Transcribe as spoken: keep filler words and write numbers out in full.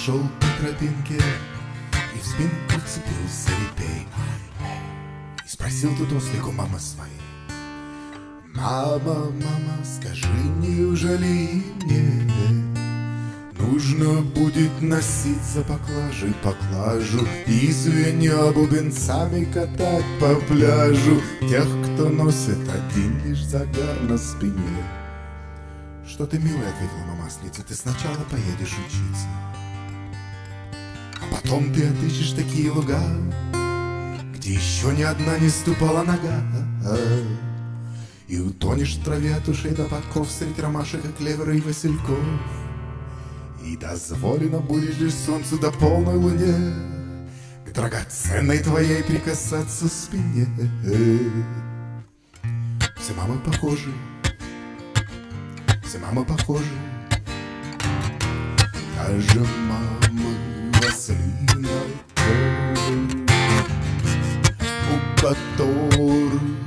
шел по тропинке и в спинку вцепился репей. И спросил тут ослик у мамы своей: мама, мама, скажи, неужели мне нужно будет носить за поклажей поклажу и звеня бубенцами катать по пляжу тех, кто носит один лишь загар на спине? Что ты, милая, ответила мама ослица, ты сначала поедешь учиться, а потом ты отыщешь такие луга, где еще ни одна не ступала нога, и утонешь в траве от ушей до подков средь ромашек и клевера и васильков. И дозволено будет лишь солнцу до полной луне к драгоценной твоей прикасаться спине. Все мамы похожи, все мамы похожи, даже мамы в ослиной коже, у которых